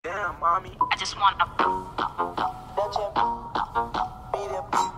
Damn, mommy. I just wanna. That you beat it.